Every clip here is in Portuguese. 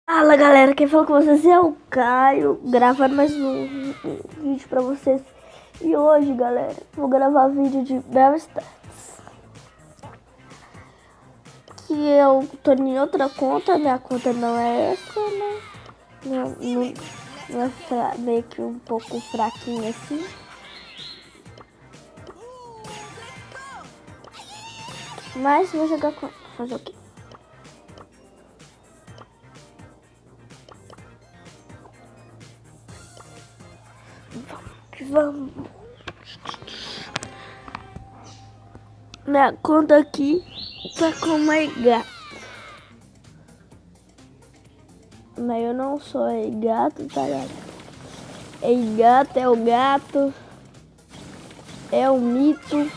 Fala galera, quem fala com vocês é o Caio, gravando mais um vídeo pra vocês. E hoje galera, vou gravar vídeo de Brawl Stars, que eu tô em outra conta, minha conta não é essa, né? Não é meio que um pouco fraquinha assim. Mas vou jogar com... fazer o quê? Vamos. Minha conta aqui tá com mais gato. Mas eu não sou gato, tá ligado? Gato é o gato. É o mito.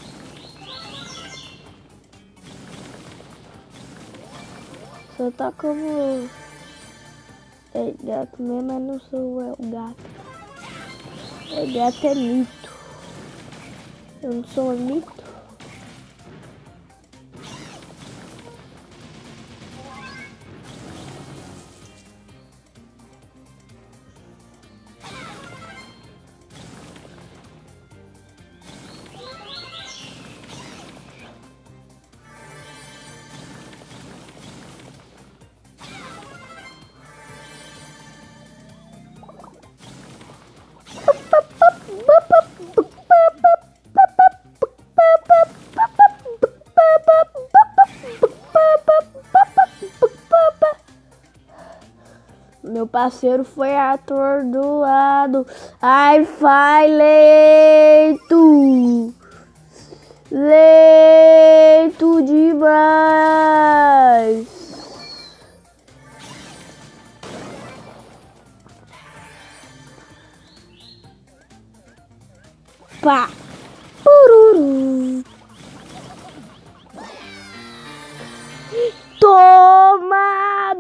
Só tá como gato mesmo, mas não sou o gato. Gato é mito. Eu não sou um mito. Meu parceiro foi atordoado. Ai, fai leito. Leito demais. Pá. Pururu. Toma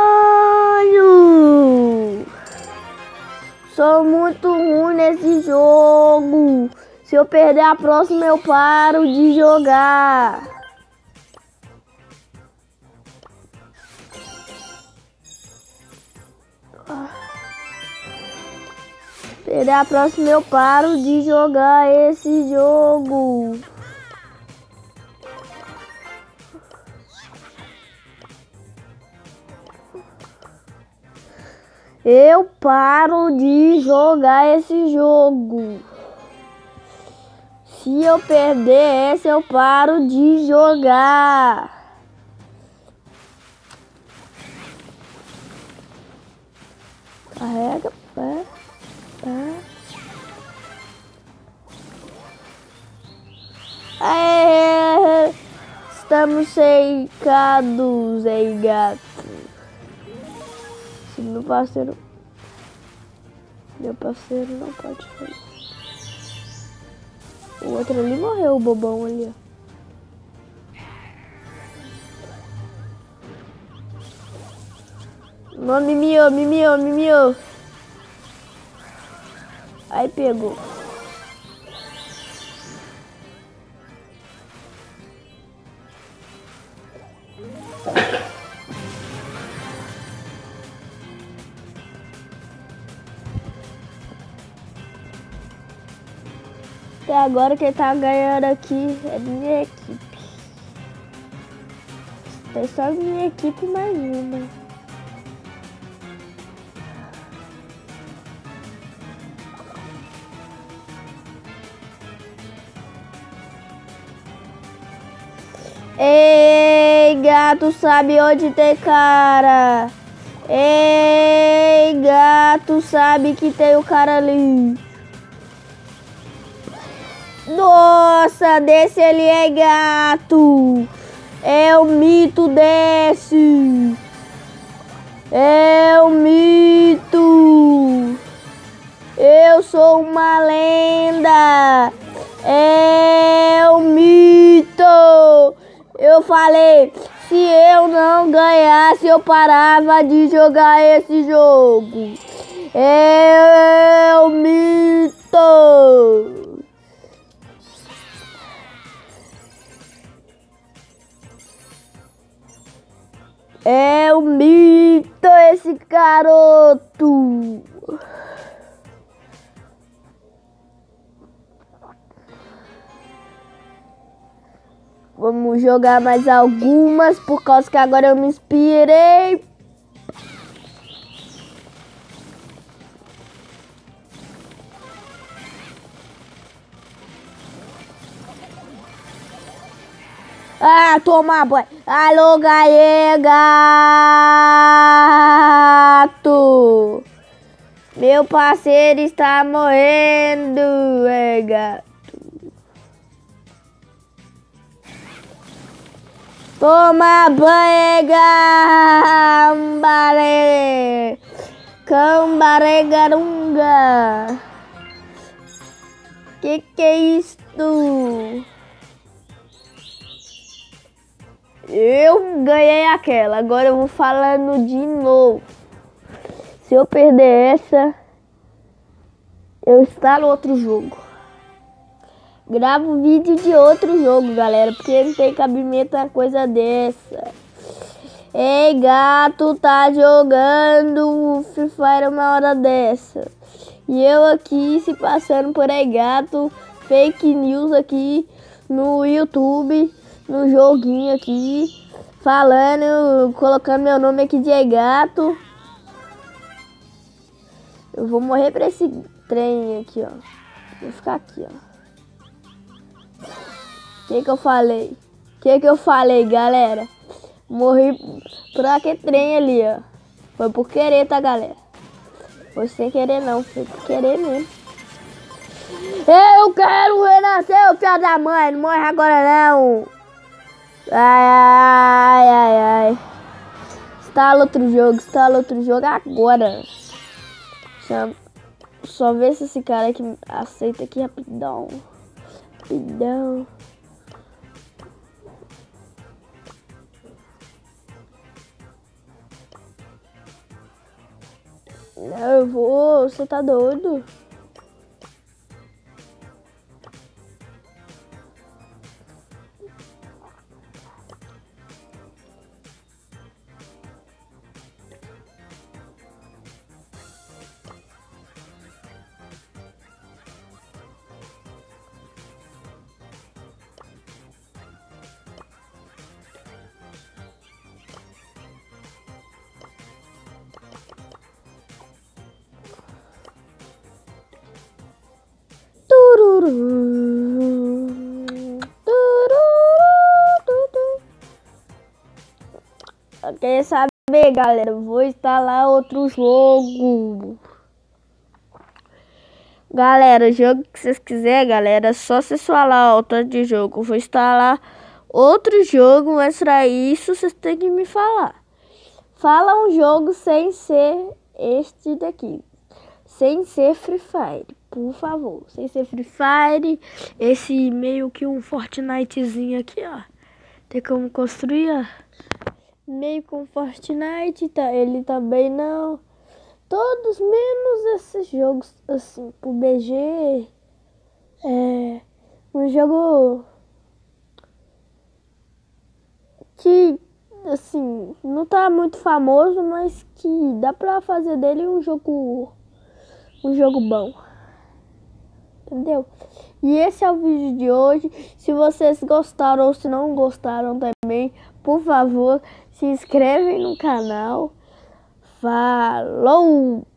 banho. Sou muito ruim nesse jogo. Se eu perder a próxima, eu paro de jogar. Perder a próxima, eu paro de jogar esse jogo. Eu paro de jogar esse jogo. Se eu perder essa, eu paro de jogar. Carrega, pá. Aê, estamos secados, hein, gato. Se meu parceiro não pode fazer. O outro ali morreu, o bobão ali, ó. Não, me miou. Aí pegou. Até agora quem tá ganhando aqui é minha equipe. Tem só minha equipe mais uma. Ei, gato, sabe onde tem cara? Ei, gato, sabe que tem o cara ali. Nossa, desse ali é gato. É o mito desse. É o mito. Eu sou uma lenda. É o mito. Eu falei, se eu não ganhasse, eu parava de jogar esse jogo. É o mito. É o mito esse garoto. Vamos jogar mais algumas, por causa que agora eu me inspirei. Ah, toma banho. Alô, gato. Meu parceiro está morrendo, gato. Toma banho, gambare. Cambare garunga. Que é isto? Eu ganhei aquela, agora eu vou falando de novo. Se eu perder essa, eu instalo outro jogo. Gravo vídeo de outro jogo, galera, porque não tem cabimento uma coisa dessa. Ei, gato, tá jogando Free Fire uma hora dessa. E eu aqui se passando por aí, gato, fake news aqui no YouTube. No joguinho aqui, falando, colocando meu nome aqui de gato. Eu vou morrer pra esse trem aqui, ó. Vou ficar aqui, ó. Que eu falei? Que eu falei, galera? Morri por aquele trem ali, ó. Foi por querer, tá, galera? Foi sem querer não, foi por querer mesmo. Eu quero renascer, filho da mãe, não morre agora não. Ai. Instala outro jogo agora. Só ver se esse cara aqui aceita aqui rapidão. Não, eu vou, você tá doido? Quer saber, galera? Vou instalar outro jogo. Galera, o jogo que vocês quiserem, galera, é só vocês falar o tanto de jogo. Eu vou instalar outro jogo, mas pra isso vocês têm que me falar. Fala um jogo sem ser este daqui. Sem ser Free Fire, por favor. Sem ser Free Fire, esse meio que um Fortnitezinho aqui, ó. Tem como construir, ó. Meio com Fortnite, tá? Ele também não. Todos menos esses jogos assim, pro BG. Um jogo que assim, não tá muito famoso, mas que dá pra fazer dele um jogo bom. Entendeu? E esse é o vídeo de hoje. Se vocês gostaram ou se não gostaram também, por favor, se inscrevem no canal. Falou!